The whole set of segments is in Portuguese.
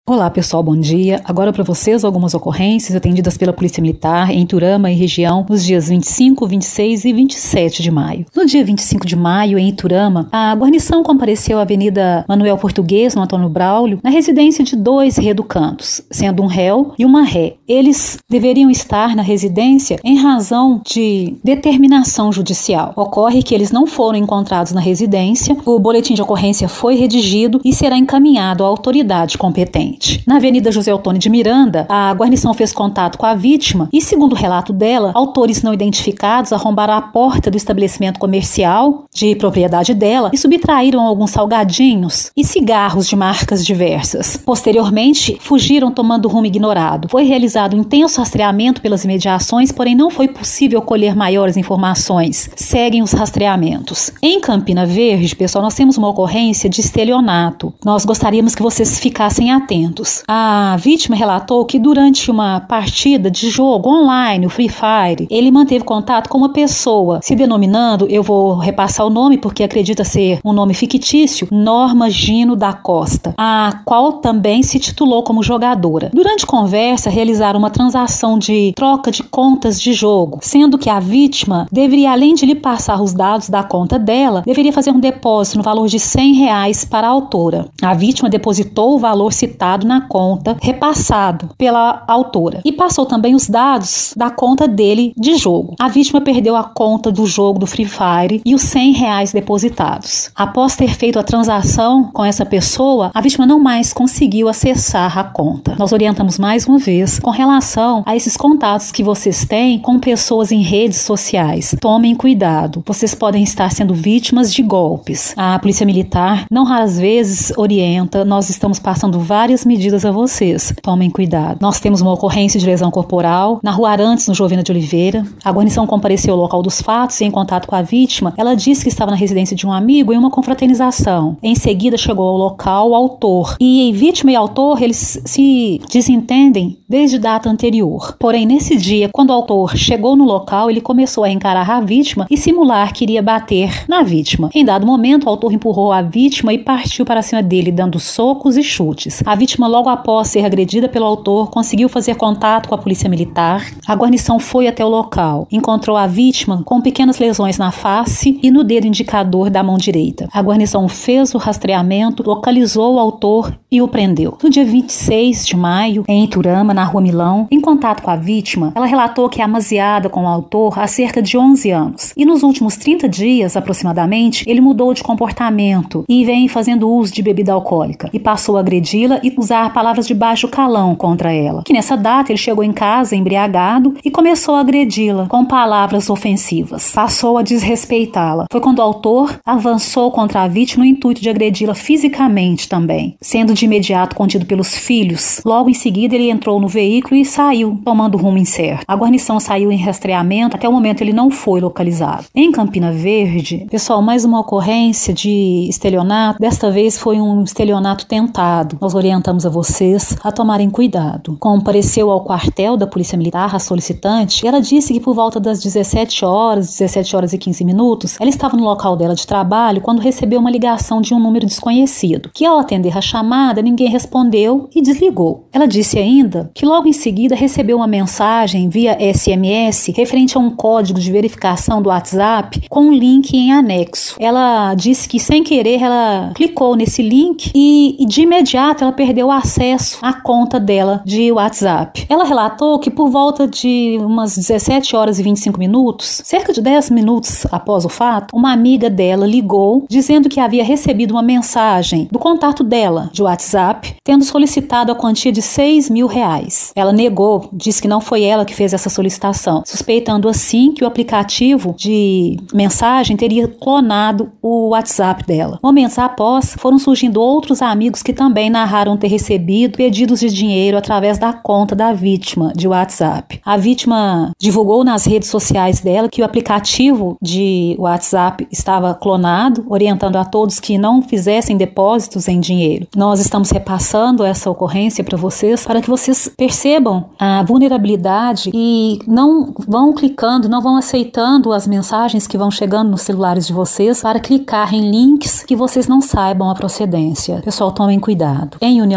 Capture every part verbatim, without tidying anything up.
Olá pessoal, bom dia. Agora para vocês algumas ocorrências atendidas pela Polícia Militar em Iturama e região nos dias vinte e cinco, vinte e seis e vinte e sete de maio. No dia vinte e cinco de maio, em Iturama, a guarnição compareceu à Avenida Manuel Português, no Antônio Braulio, na residência de dois reeducandos, sendo um réu e uma ré. Eles deveriam estar na residência em razão de determinação judicial. Ocorre que eles não foram encontrados na residência, o boletim de ocorrência foi redigido e será encaminhado à autoridade competente. Na Avenida José Otoni de Miranda, a guarnição fez contato com a vítima e, segundo o relato dela, autores não identificados arrombaram a porta do estabelecimento comercial de propriedade dela e subtraíram alguns salgadinhos e cigarros de marcas diversas. Posteriormente, fugiram tomando rumo ignorado. Foi realizado um intenso rastreamento pelas imediações, porém não foi possível colher maiores informações. Seguem os rastreamentos. Em Campina Verde, pessoal, nós temos uma ocorrência de estelionato. Nós gostaríamos que vocês ficassem atentos. A vítima relatou que durante uma partida de jogo online, o Free Fire, ele manteve contato com uma pessoa, se denominando, eu vou repassar o nome porque acredita ser um nome fictício, Norma Gino da Costa, a qual também se titulou como jogadora. Durante conversa, realizaram uma transação de troca de contas de jogo, sendo que a vítima deveria, além de lhe passar os dados da conta dela, deveria fazer um depósito no valor de cem reais para a autora. A vítima depositou o valor citado na conta, repassado pela autora, e passou também os dados da conta dele de jogo. A vítima perdeu a conta do jogo do Free Fire e os cem reais depositados. Após ter feito a transação com essa pessoa, a vítima não mais conseguiu acessar a conta. Nós orientamos mais uma vez com relação a esses contatos que vocês têm com pessoas em redes sociais. Tomem cuidado, vocês podem estar sendo vítimas de golpes. A Polícia Militar não raras vezes orienta, nós estamos passando várias medidas a vocês. Tomem cuidado. Nós temos uma ocorrência de lesão corporal na Rua Arantes, no Jovina de Oliveira. A guarnição compareceu ao local dos fatos e, em contato com a vítima, ela disse que estava na residência de um amigo em uma confraternização. Em seguida, chegou ao local o autor. E vítima e autor, eles se desentendem desde data anterior. Porém, nesse dia, quando o autor chegou no local, ele começou a encarar a vítima e simular que iria bater na vítima. Em dado momento, o autor empurrou a vítima e partiu para cima dele, dando socos e chutes. A vítima, logo após ser agredida pelo autor, conseguiu fazer contato com a Polícia Militar. A guarnição foi até o local, encontrou a vítima com pequenas lesões na face e no dedo indicador da mão direita. A guarnição fez o rastreamento, localizou o autor e o prendeu. No dia vinte e seis de maio, em Iturama, na Rua Milão, em contato com a vítima, ela relatou que é amaziada com o autor há cerca de onze anos. E nos últimos trinta dias, aproximadamente, ele mudou de comportamento e vem fazendo uso de bebida alcoólica e passou a agredi-la e usar palavras de baixo calão contra ela. Que nessa data ele chegou em casa embriagado e começou a agredi-la com palavras ofensivas. Passou a desrespeitá-la. Foi quando o autor avançou contra a vítima no intuito de agredi-la fisicamente também, sendo de imediato contido pelos filhos. Logo em seguida ele entrou no veículo e saiu, tomando rumo incerto. A guarnição saiu em rastreamento, até o momento ele não foi localizado. Em Campina Verde, pessoal, mais uma ocorrência de estelionato. Desta vez foi um estelionato tentado. Nós orientamos a vocês a tomarem cuidado. Compareceu ao quartel da Polícia Militar a solicitante e ela disse que por volta das dezessete horas, dezessete horas e quinze minutos, ela estava no local dela de trabalho quando recebeu uma ligação de um número desconhecido, que ao atender a chamada, ninguém respondeu e desligou. Ela disse ainda que logo em seguida recebeu uma mensagem via S M S referente a um código de verificação do WhatsApp com um link em anexo. Ela disse que sem querer ela clicou nesse link e, e de imediato ela perdeu o acesso à conta dela de WhatsApp. Ela relatou que por volta de umas dezessete horas e vinte e cinco minutos, cerca de dez minutos após o fato, uma amiga dela ligou dizendo que havia recebido uma mensagem do contato dela de WhatsApp, tendo solicitado a quantia de seis mil reais. Ela negou, disse que não foi ela que fez essa solicitação, suspeitando assim que o aplicativo de mensagem teria clonado o WhatsApp dela. Momentos após, foram surgindo outros amigos que também narraram ter recebido pedidos de dinheiro através da conta da vítima de WhatsApp. A vítima divulgou nas redes sociais dela que o aplicativo de WhatsApp estava clonado, orientando a todos que não fizessem depósitos em dinheiro. Nós estamos repassando essa ocorrência para vocês, para que vocês percebam a vulnerabilidade e não vão clicando, não vão aceitando as mensagens que vão chegando nos celulares de vocês para clicar em links que vocês não saibam a procedência. Pessoal, tomem cuidado. Em união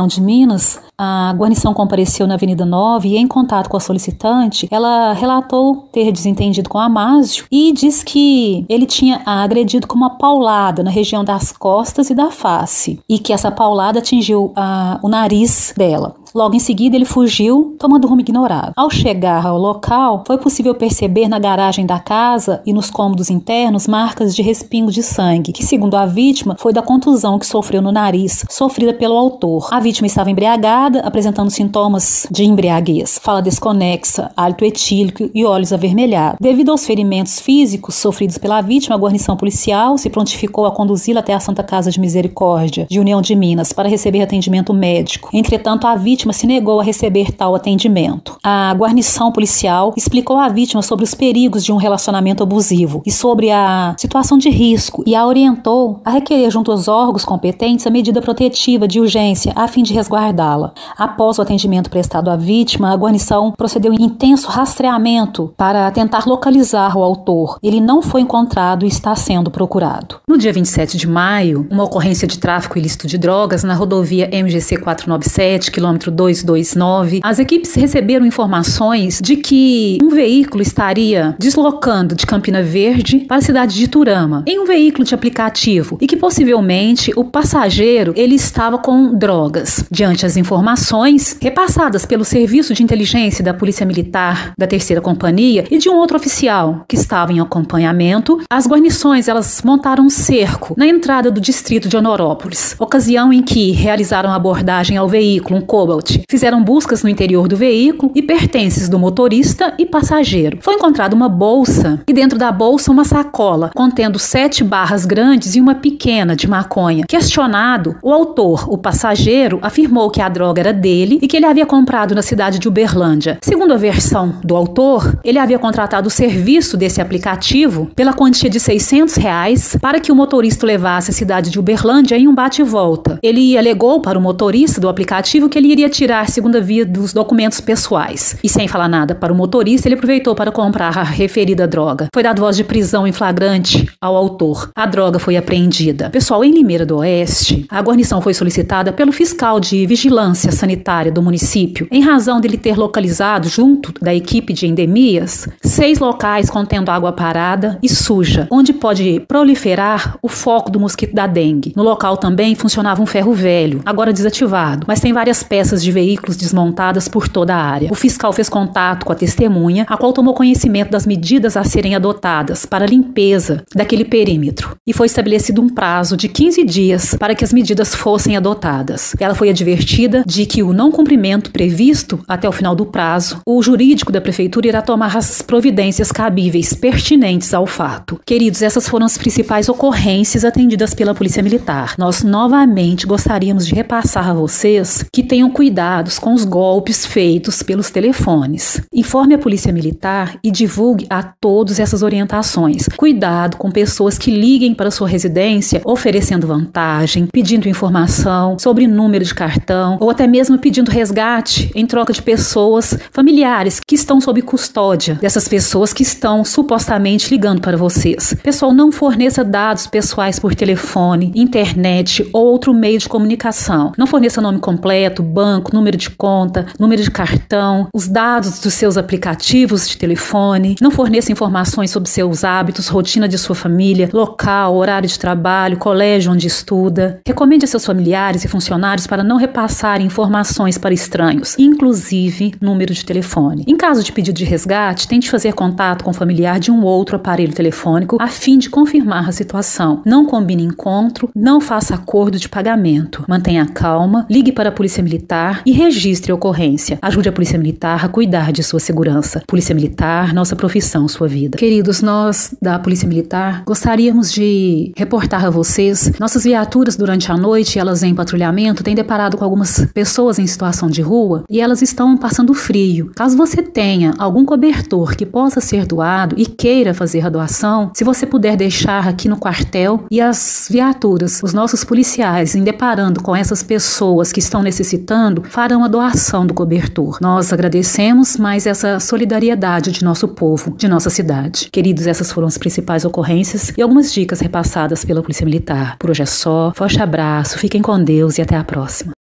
União de Minas, a guarnição compareceu na Avenida nove e, em contato com a solicitante, ela relatou ter desentendido com Amásio e diz que ele tinha a agredido com uma paulada na região das costas e da face e que essa paulada atingiu a, o nariz dela. Logo em seguida, ele fugiu, tomando rumo ignorado. Ao chegar ao local, foi possível perceber na garagem da casa e nos cômodos internos marcas de respingo de sangue, que, segundo a vítima, foi da contusão que sofreu no nariz, sofrida pelo autor. A vítima estava embriagada, apresentando sintomas de embriaguez, fala desconexa, hálito etílico e olhos avermelhados. Devido aos ferimentos físicos sofridos pela vítima, a guarnição policial se prontificou a conduzi-la até a Santa Casa de Misericórdia, de União de Minas, para receber atendimento médico. Entretanto, a vítima se negou a receber tal atendimento. A guarnição policial explicou à vítima sobre os perigos de um relacionamento abusivo e sobre a situação de risco e a orientou a requerer junto aos órgãos competentes a medida protetiva de urgência a fim de resguardá-la. Após o atendimento prestado à vítima, a guarnição procedeu em intenso rastreamento para tentar localizar o autor. Ele não foi encontrado e está sendo procurado. No dia vinte e sete de maio, uma ocorrência de tráfico ilícito de drogas na rodovia M G C quatrocentos e noventa e sete, quilômetro duzentos e vinte e nove, as equipes receberam informações de que um veículo estaria deslocando de Campina Verde para a cidade de Iturama, em um veículo de aplicativo, e que possivelmente o passageiro ele estava com drogas. Diante das informações repassadas pelo Serviço de Inteligência da Polícia Militar da Terceira Companhia e de um outro oficial que estava em acompanhamento, as guarnições elas montaram um cerco na entrada do distrito de Honorópolis, ocasião em que realizaram a abordagem ao veículo, um Cobalt. Fizeram buscas no interior do veículo e pertences do motorista e passageiro. Foi encontrada uma bolsa e dentro da bolsa uma sacola contendo sete barras grandes e uma pequena de maconha. Questionado, o autor, o passageiro, afirmou que a droga era dele e que ele havia comprado na cidade de Uberlândia. Segundo a versão do autor, ele havia contratado o serviço desse aplicativo pela quantia de seiscentos reais para que o motorista levasse à cidade de Uberlândia em um bate e volta. Ele alegou para o motorista do aplicativo que ele iria tirar segunda via dos documentos pessoais. E sem falar nada para o motorista, ele aproveitou para comprar a referida droga. Foi dado voz de prisão em flagrante ao autor. A droga foi apreendida. Pessoal, em Limeira do Oeste, a guarnição foi solicitada pelo fiscal de vigilância sanitária do município, em razão dele ter localizado, junto da equipe de endemias, seis locais contendo água parada e suja, onde pode proliferar o foco do mosquito da dengue. No local também funcionava um ferro velho, agora desativado, mas tem várias peças de veículos desmontadas por toda a área. O fiscal fez contato com a testemunha, a qual tomou conhecimento das medidas a serem adotadas para a limpeza daquele perímetro. E foi estabelecido um prazo de quinze dias para que as medidas fossem adotadas. Ela foi advertida de que o não cumprimento previsto até o final do prazo, o jurídico da prefeitura irá tomar as providências cabíveis pertinentes ao fato. Queridos, essas foram as principais ocorrências atendidas pela Polícia Militar. Nós novamente gostaríamos de repassar a vocês que tenham cuidados com os golpes feitos pelos telefones. Informe a Polícia Militar e divulgue a todos essas orientações. Cuidado com pessoas que liguem para sua residência oferecendo vantagem, pedindo informação sobre número de cartão ou até mesmo pedindo resgate em troca de pessoas familiares que estão sob custódia dessas pessoas que estão supostamente ligando para vocês. Pessoal, não forneça dados pessoais por telefone, internet ou outro meio de comunicação. Não forneça nome completo, banco, número de conta, número de cartão, os dados dos seus aplicativos de telefone. Não forneça informações sobre seus hábitos, rotina de sua família, local, horário de trabalho, colégio onde estuda. Recomende a seus familiares e funcionários para não repassarem informações para estranhos, inclusive número de telefone. Em caso de pedido de resgate, tente fazer contato com o familiar de um outro aparelho telefônico a fim de confirmar a situação. Não combine encontro, não faça acordo de pagamento. Mantenha calma, ligue para a Polícia Militar e registre a ocorrência. Ajude a Polícia Militar a cuidar de sua segurança. Polícia Militar, nossa profissão, sua vida. Queridos, nós da Polícia Militar gostaríamos de reportar a vocês, nossas viaturas durante a noite, elas em patrulhamento, têm deparado com algumas pessoas em situação de rua e elas estão passando frio. Caso você tenha algum cobertor que possa ser doado e queira fazer a doação, se você puder deixar aqui no quartel e as viaturas, os nossos policiais, em deparando com essas pessoas que estão necessitando, farão a doação do cobertor. Nós agradecemos mais essa solidariedade de nosso povo, de nossa cidade. Queridos, essas foram as principais ocorrências e algumas dicas repassadas pela Polícia Militar. Por hoje é só. Forte abraço, fiquem com Deus e até a próxima.